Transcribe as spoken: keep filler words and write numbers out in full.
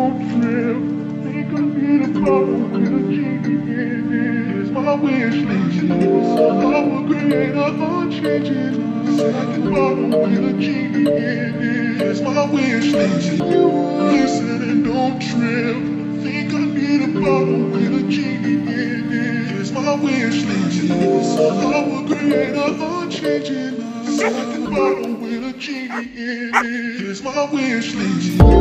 don't trip. Think I need a bottle with a genie in it. It's my wish list. I will create a unchanging second bottle with a genie in it. It's my wish list. You listen and don't trip. Think I need a bottle with a genie in it. It's my wish list. I will create a unchanging second bottle with a genie in it. It's my wish list.